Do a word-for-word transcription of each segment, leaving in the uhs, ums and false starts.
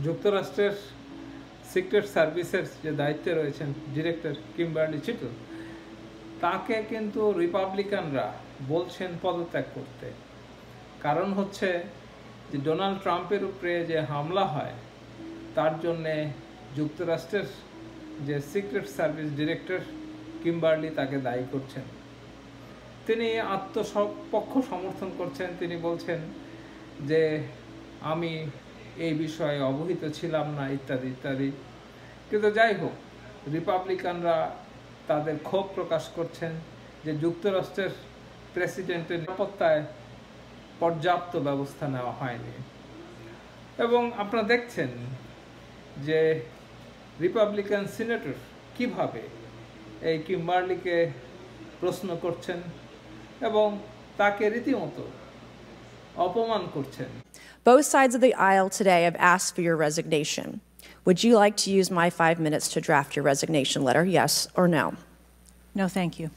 যুক্তরাষ্ট্রের সিক্রেট সার্ভিসের যে দায়িত্বে রয়েছেন ডিরেক্টর কিম্বারলি চিটল, তাকে কিন্তু রিপাবলিকানরা বলছেন পদত্যাগ করতে। কারণ হচ্ছে যে ডোনাল্ড ট্রাম্পের উপরে যে হামলা হয় তার জন্যে যুক্তরাষ্ট্রের যে সিক্রেট সার্ভিস ডিরেক্টর কিম্বারলি তাকে দায়ী করছেন। তিনি আত্মপক্ষ সমর্থন করছেন। তিনি বলছেন যে আমি এই বিষয়ে অবহিত ছিলাম না ইত্যাদি ইত্যাদি। কিন্তু যাই হোক, রিপাবলিকানরা তাদের ক্ষোভ প্রকাশ করছেন যে যুক্তরাষ্ট্রের প্রেসিডেন্টের নিরাপত্তায় পর্যাপ্ত ব্যবস্থা নেওয়া হয়নি। এবং আপনারা দেখছেন যে রিপাবলিকান সিনেটর কিভাবে এই কিম্বারলিকে প্রশ্ন করছেন এবং তাকে রীতিমতো অপমান করছেন। Both sides of the aisle today have asked for your resignation. Would you like to use my five minutes to draft your resignation letter, yes or no? No, thank you.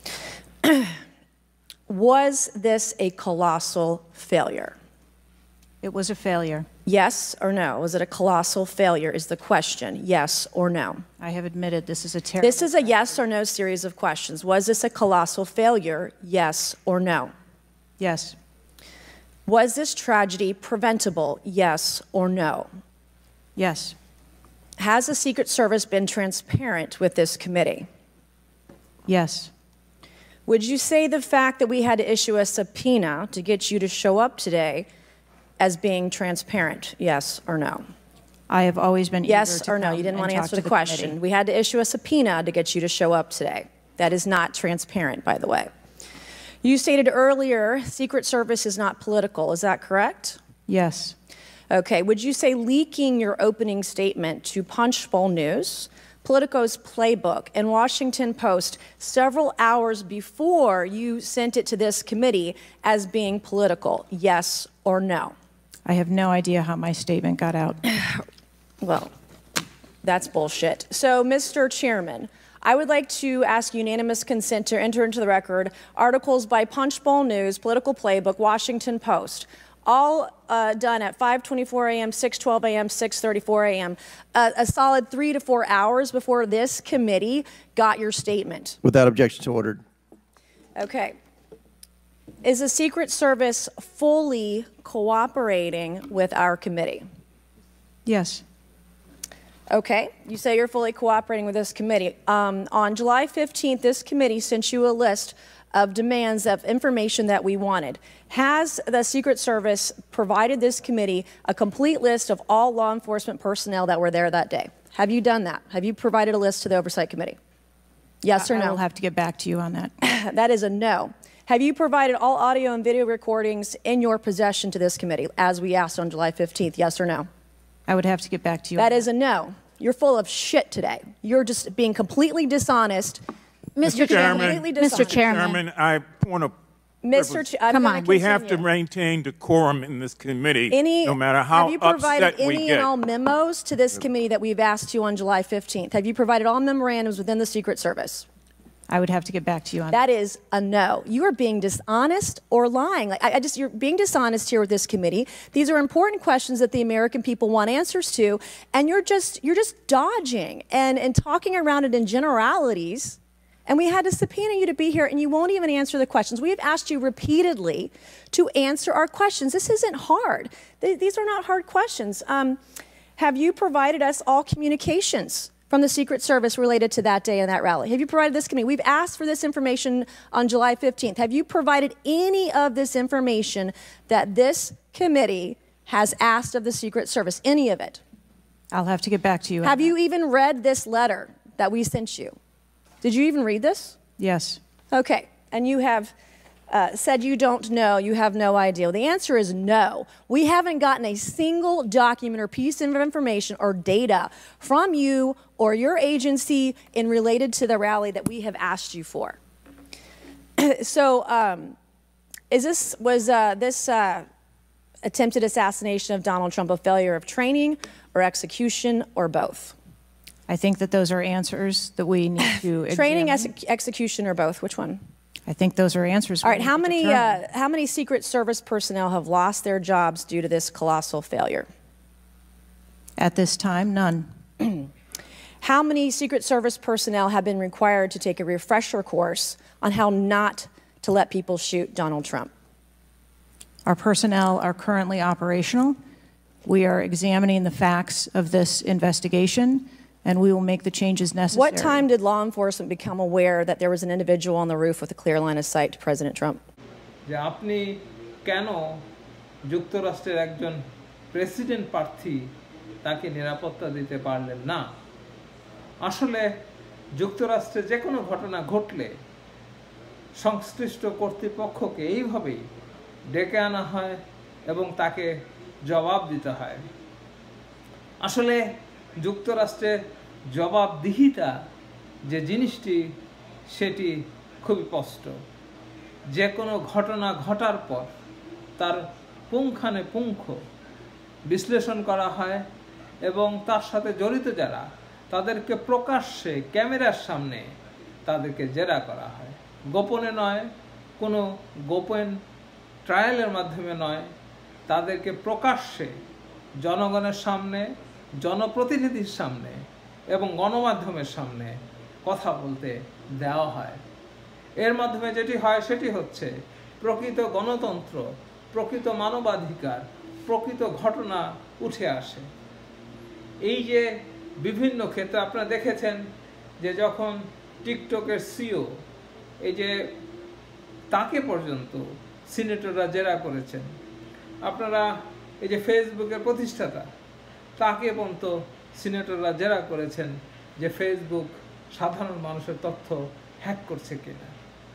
Was this a colossal failure? It was a failure. Yes or no? Was it a colossal failure is the question, yes or no? I have admitted this is a terrible... This is a yes or no series of questions. Was this a colossal failure, yes or no? Yes. Was this tragedy preventable, yes or no? Yes. Has the Secret Service been transparent with this committee? Yes. Would you say the fact that we had to issue a subpoena to get you to show up today as being transparent, yes or no? I have always been eager Yes to or no? come You didn't and want to talk answer to the the question. committee. We had to issue a subpoena to get you to show up today. That is not transparent, by the way. You stated earlier Secret Service is not political. Is that correct? Yes. Okay. Would you say leaking your opening statement to Punchbowl News, Politico's Playbook, and Washington Post several hours before you sent it to this committee as being political, yes or no? I have no idea how my statement got out. Well, that's bullshit. So, Mister Chairman, I would like to ask unanimous consent to enter into the record articles by Punchbowl News, Political Playbook, Washington Post, all uh, done at five twenty-four a m, six twelve a m, six thirty-four a m, uh, a solid three to four hours before this committee got your statement. Without objection, so ordered. Okay. Is the Secret Service fully cooperating with our committee? Yes. Okay, you say you're fully cooperating with this committee. Um, on July fifteenth, this committee sent you a list of demands of information that we wanted. Has the Secret Service provided this committee a complete list of all law enforcement personnel that were there that day? Have you done that? Have you provided a list to the Oversight Committee? Yes or no? I will have to get back to you on that. That is a no. Have you provided all audio and video recordings in your possession to this committee, as we asked on July fifteenth, yes or no? I would have to get back to you. That is a no. You're full of shit today. You're just being completely dishonest. Mister Chairman, completely dishonest. Mister Chairman, I want to. Mister Ch I'm Come on. We have to maintain decorum in this committee, any, no matter how have you provided upset we any get. and all memos to this committee that we've asked you on July fifteenth? Have you provided all memorandums within the Secret Service? I would have to get back to you on that. That is a no. You are being dishonest or lying. Like I, I just, you're being dishonest here with this committee. These are important questions that the American people want answers to, and you're just, you're just dodging and, and talking around it in generalities. And we had to subpoena you to be here, and you won't even answer the questions. We have asked you repeatedly to answer our questions. This isn't hard. Th these are not hard questions. Um, have you provided us all communications from the Secret Service related to that day and that rally? Have you provided this committee? We've asked for this information on July fifteenth. Have you provided any of this information that this committee has asked of the Secret Service? Any of it? I'll have to get back to you. Have you even read this letter that we sent you? Did you even read this? Yes. Okay. And you have uh, said you don't know, you have no idea. The answer is no. We haven't gotten a single document or piece of information or data from you or your agency in related to the rally that we have asked you for. So um, is this, was uh, this uh, attempted assassination of Donald Trump a failure of training or execution or both? I think that those are answers that we need to Training, examine. ex execution, or both? Which one? I think those are answers. All right. How many uh, how many Secret Service personnel have lost their jobs due to this colossal failure? At this time, none. How many Secret Service personnel have been required to take a refresher course on how not to let people shoot Donald Trump? Our personnel are currently operational. We are examining the facts of this investigation, and we will make the changes necessary. What time did law enforcement become aware that there was an individual on the roof with a clear line of sight to President Trump? যে আপনি কেন যুক্তরাষ্ট্রের একজন president প্রার্থী তাকে নিরাপত্তা দিতে পারলেন না? আসলে যুক্তরাষ্ট্রে যে কোনো ঘটনা ঘটলে সংশ্লিষ্ট কর্তৃপক্ষকে এইভাবেই ডেকে আনা হয় এবং তাকে জবাব দিতে হয়। আসলে যুক্তরাষ্ট্রে জবাবদিহিতা যে জিনিসটি সেটি খুবই স্পষ্ট। যে কোনো ঘটনা ঘটার পর তার পুঙ্খানুপুঙ্খ বিশ্লেষণ করা হয় এবং তার সাথে জড়িত যারা তাদেরকে প্রকাশ্যে ক্যামেরার সামনে তাদেরকে জেরা করা হয়, গোপনে নয়, কোনো গোপন ট্রায়ালের মাধ্যমে নয়, তাদেরকে প্রকাশ্যে জনগণের সামনে, জনপ্রতিনিধির সামনে এবং গণমাধ্যমের সামনে কথা বলতে দেওয়া হয়। এর মাধ্যমে যেটি হয় সেটি হচ্ছে প্রকৃত গণতন্ত্র, প্রকৃত মানবাধিকার, প্রকৃত ঘটনা উঠে আসে। এই যে বিভিন্ন ক্ষেত্রে আপনারা দেখেছেন যে যখন টিকটকের সিও এই যে তাকে পর্যন্ত সিনেটররা জেরা করেছেন, আপনারা এই যে ফেসবুকের প্রতিষ্ঠাতা তাকে পর্যন্ত সিনেটররা জেরা করেছেন যে ফেসবুক সাধারণ মানুষের তথ্য হ্যাক করছে কিনা।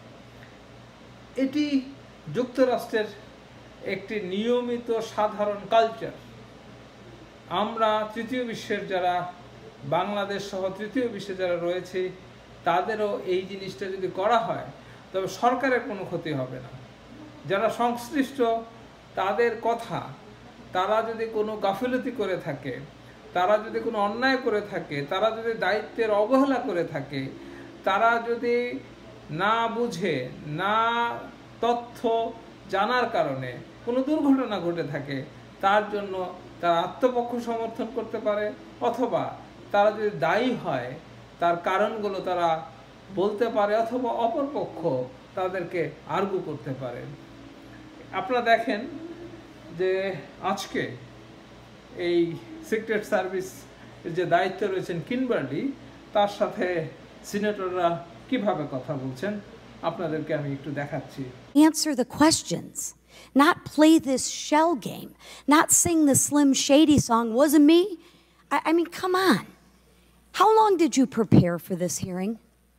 এটি যুক্তরাষ্ট্রের একটি নিয়মিত সাধারণ কালচার। আমরা তৃতীয় বিশ্বের যারা বাংলাদেশ সহ তৃতীয় বিশ্বে যারা রয়েছে তাদেরও এই জিনিসটা যদি করা হয় তবে সরকারের কোনো ক্ষতি হবে না। যারা সংশ্লিষ্ট তাদের কথা, তারা যদি কোনো গাফিলতি করে থাকে, তারা যদি কোনো অন্যায় করে থাকে, তারা যদি দায়িত্বের অবহেলা করে থাকে, তারা যদি না বুঝে না তথ্য জানার কারণে কোনো দুর্ঘটনা ঘটে থাকে, তার জন্য তারা আত্মপক্ষ সমর্থন করতে পারে, অথবা তারা যদি দায়ী হয় তার কারণগুলো তারা বলতে পারে, অথবা অপরপক্ষ তাদেরকে আর্গু করতে পারে। আপনারা দেখেন যে আজকে এই সিক্রেট সার্ভিস যে দায়িত্বে রয়েছেন কিমবার্লি, তার সাথে সিনেটররা কিভাবে কথা বলছেন আপনাদেরকে আমি একটু দেখাচ্ছি। Answer the questions, not play this shell game, not sing the Slim Shady song, wasn't me. I, I mean, come on. How long did you prepare for this hearing?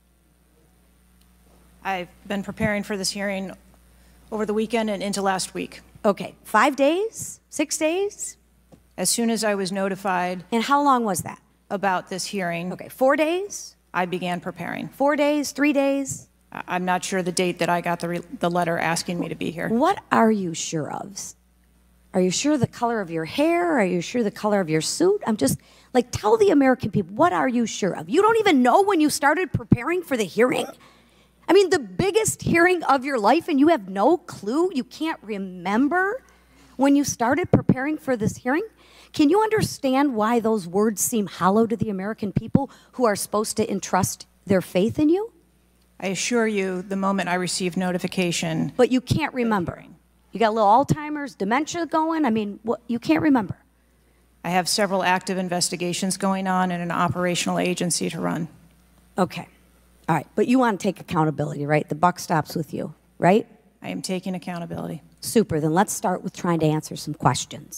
I've been preparing for this hearing over the weekend and into last week. Okay, five days, six days? As soon as I was notified And how long was that? about this hearing, Okay, four days? I began preparing. Four days, three days? I- I'm not sure the date that I got the, re- the letter asking me to be here. What are you sure of? Are you sure the color of your hair? Are you sure the color of your suit? I'm just, like, tell the American people, what are you sure of? You don't even know when you started preparing for the hearing? I mean, the biggest hearing of your life, and you have no clue? You can't remember when you started preparing for this hearing? Can you understand why those words seem hollow to the American people who are supposed to entrust their faith in you? I assure you, the moment I received notification, But you can't remember. You got a little Alzheimer's, dementia going? I mean, what, you can't remember. I have several active investigations going on and an operational agency to run. Okay. All right. But you want to take accountability, right? The buck stops with you, right? I am taking accountability. Super. Then let's start with trying to answer some questions.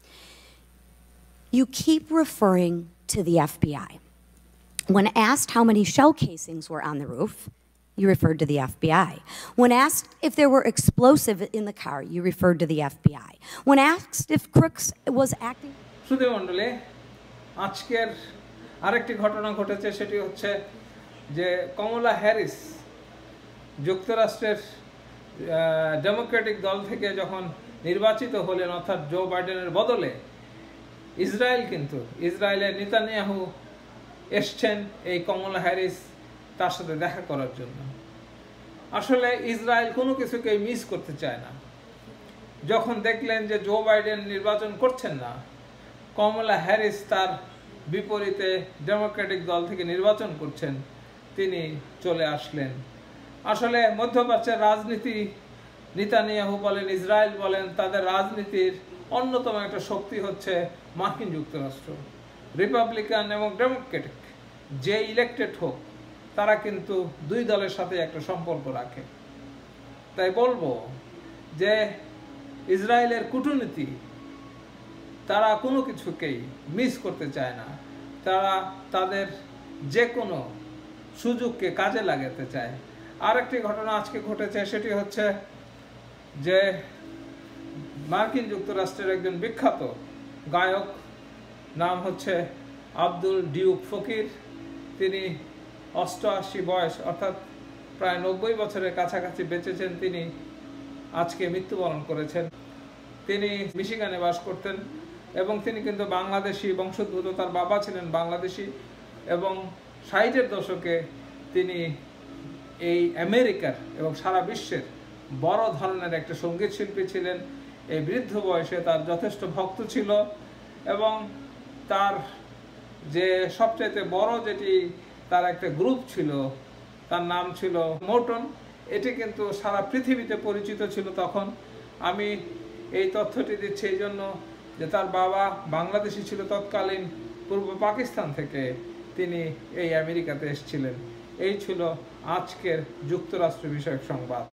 You keep referring to the F B I. When asked how many shell casings were on the roof, you referred to the F B I. When asked if there were explosive in the car, you referred to the F B I. When asked if Crooks was acting... সুধী মণ্ডলী, আজকের আরেকটি ঘটনা ঘটেছে, সেটি হচ্ছে যে কমলা Harris যুক্তরাষ্ট্রের Democratic দল থেকে যখন নির্বাচিত হলেন, অর্থাৎ জো বাইডেনের বদলে, ইসরায়েল কিন্তু ইসরায়েলের নেতানিয়াহু এসছেন এই কমলা হ্যারিস তার সাথে দেখা করার জন্য। আসলে ইসরায়েল কোনো কিছুকে মিস করতে চায় না। যখন দেখলেন যে জো বাইডেন নির্বাচন করছেন না, কমলা হ্যারিস তার বিপরীতে ডেমোক্রেটিক দল থেকে নির্বাচন করছেন, তিনি চলে আসলেন। আসলে মধ্যপ্রাচ্যের রাজনীতি, নেতানিয়াহু বলেন, ইসরায়েল বলেন, তাদের রাজনীতির অন্যতম একটা শক্তি হচ্ছে মার্কিন যুক্তরাষ্ট্র। রিপাবলিকান এবং ডেমোক্রেটিক যে ইলেক্টেড হোক, তারা কিন্তু দুই দলের সাথে একটা সম্পর্ক রাখে। তাই বলবো যে ইসরায়েলের কূটনীতি, তারা কোনো কিছুকেই মিস করতে চায় না। তারা তাদের যে কোনো সুযোগকে কাজে লাগাতে চায়। আরেকটি ঘটনা আজকে ঘটেছে, সেটি হচ্ছে যে মার্কিন যুক্তরাষ্ট্রের একজন বিখ্যাত গায়ক, নাম হচ্ছে আব্দুল ডিউক ফকির, তিনি অষ্টআশি বয়স অর্থাৎ প্রায় নব্বই বছরের কাছাকাছি বেঁচেছেন, তিনি আজকে মৃত্যুবরণ করেছেন। তিনি মিশিগানে বাস করতেন এবং তিনি কিন্তু বাংলাদেশি বংশোদ্ভূত, তার বাবা ছিলেন বাংলাদেশি এবং ষাটের দশকে তিনি এই আমেরিকার এবং সারা বিশ্বের বড় ধরনের একটা সঙ্গীত শিল্পী ছিলেন। এই বৃদ্ধ বয়সে তার যথেষ্ট ভক্ত ছিল এবং তার যে সবচাইতে বড় যেটি তার একটা গ্রুপ ছিল, তার নাম ছিল মোটন, এটি কিন্তু সারা পৃথিবীতে পরিচিত ছিল তখন। আমি এই তথ্যটি দিচ্ছি এই জন্য যে তার বাবা বাংলাদেশি ছিল তৎকালীন, পূর্ব পাকিস্তান থেকে তিনি এই আমেরিকাতে এসেছিলেন। এই ছিল আজকের যুক্তরাষ্ট্র বিষয়ক সংবাদ।